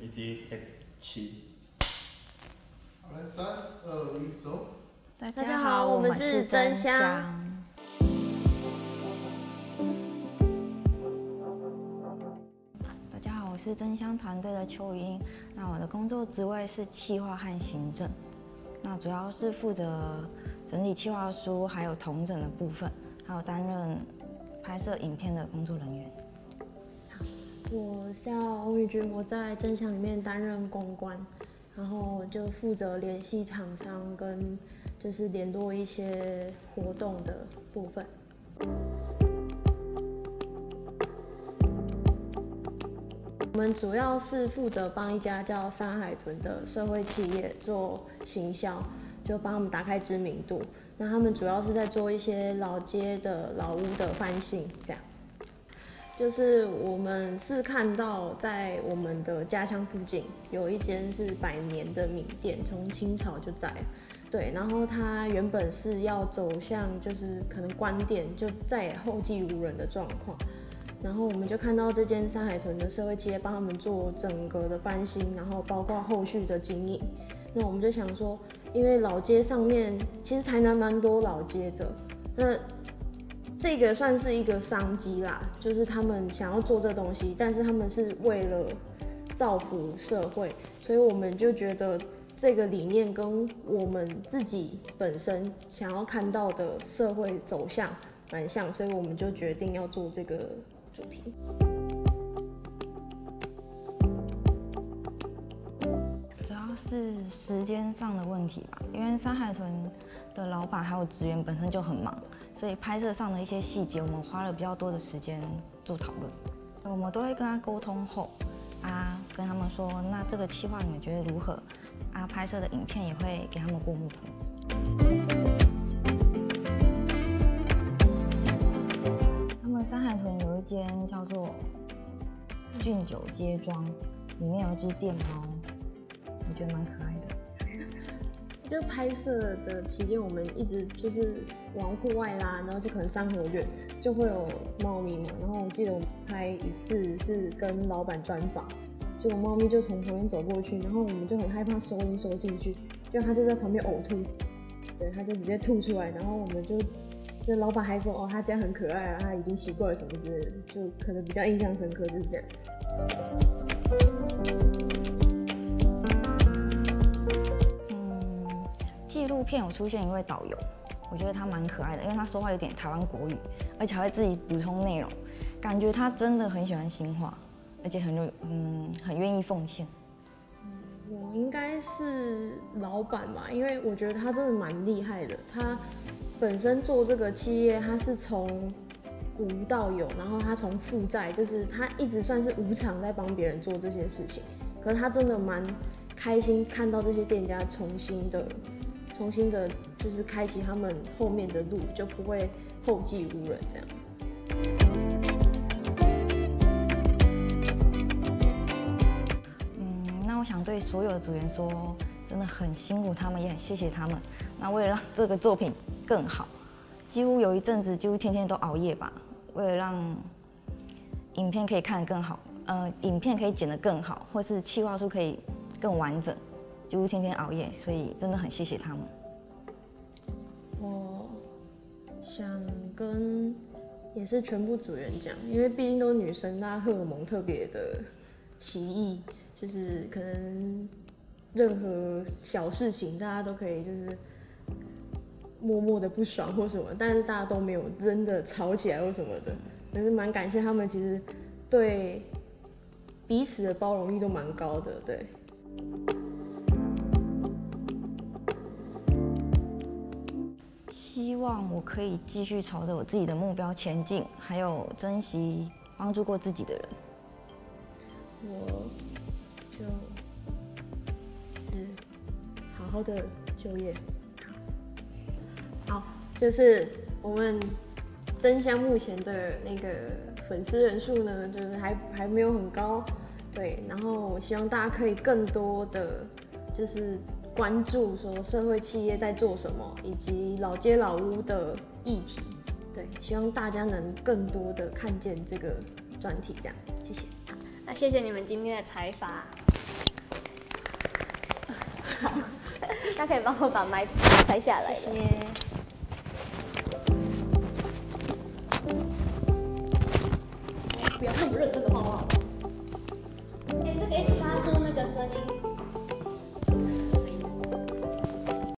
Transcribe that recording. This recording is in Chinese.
TJX7。 好，来3、2、1，走。 大家好，我们是真香。大家好，我是真香团队的邱云英。那我的工作职位是企划和行政，那主要是负责整理企划书，还有统整的部分，还有担任拍摄影片的工作人员。 我叫翁玉君，我在真香里面担任公关，然后就负责联系厂商跟就是联络一些活动的部分。我们主要是负责帮一家叫山海豚的社会企业做行销，就帮他们打开知名度。那他们主要是在做一些老街的老屋的翻新，这样。就是我们是看到在我们的家乡附近有一间是100年的米店，从清朝就在了。对，然后它原本是要走向就是可能关店，就再也后继无人的状况。然后我们就看到这间山海豚的社会企业帮他们做整个的翻新，然后包括后续的经营。那我们就想说，因为老街上面其实台南蛮多老街的，那这个算是一个商机啦，就是他们想要做这东西，但是他们是为了造福社会，所以我们就觉得这个理念跟我们自己本身想要看到的社会走向蛮像，所以我们就决定要做这个主题。 主要是时间上的问题吧，因为山海豚的老板还有职员本身就很忙，所以拍摄上的一些细节，我们花了比较多的时间做讨论。我们都会跟他沟通后，跟他们说，那这个企划你们觉得如何？拍摄的影片也会给他们过目谱。他们山海豚有一间叫做俊酒街庄，里面有一只电猫，我觉得蛮可爱的。 就拍摄的期间，我们一直就是往户外啦，然后就可能三合院就会有猫咪嘛。然后我记得我拍一次是跟老板专访，结果猫咪就从旁边走过去，然后我们就很害怕收音收进去，就它就在旁边呕吐，对，它就直接吐出来，然后我们就那老板还说哦，它这样很可爱啊，它已经习惯了什么之类的，就可能比较印象深刻就是这样。 纪录片有出现一位导游，我觉得他蛮可爱的，因为他说话有点台湾国语，而且还会自己补充内容，感觉他真的很喜欢新化，而且很愿意奉献。 我应该是老板吧，因为我觉得他真的蛮厉害的。他本身做这个企业，他是从无到有，然后他从负债，就是他一直算是无偿在帮别人做这些事情。可是他真的蛮开心看到这些店家重新的，就是开启他们后面的路，就不会后继无人这样。 那我想对所有的组员说，真的很辛苦他们，也很谢谢他们。那为了让这个作品更好，几乎有一阵子几乎天天都熬夜吧，为了让影片可以看得更好，影片可以剪得更好，或是企划书可以更完整，几乎天天熬夜，所以真的很谢谢他们。 我想跟也是全部组员讲，因为毕竟都是女生，大家荷尔蒙特别的奇异，就是可能任何小事情大家都可以就是默默的不爽或什么，但是大家都没有真的吵起来或什么的，但是蛮感谢他们，其实对彼此的包容力都蛮高的，对。 希望我可以继续朝着我自己的目标前进，还有珍惜帮助过自己的人。 我就是好好的就业，好，就是我们真香目前的那个粉丝人数呢，就是还没有很高，对，然后我希望大家可以更多的就是关注说社会企业在做什么，以及老街老屋的议题，对，希望大家能更多的看见这个专题，这样，谢谢。 那谢谢你们今天的采访。 好，那可以帮我把麦拆下来了。 谢谢。 不要那么认真的画画。哎，这个一直发出那个声音。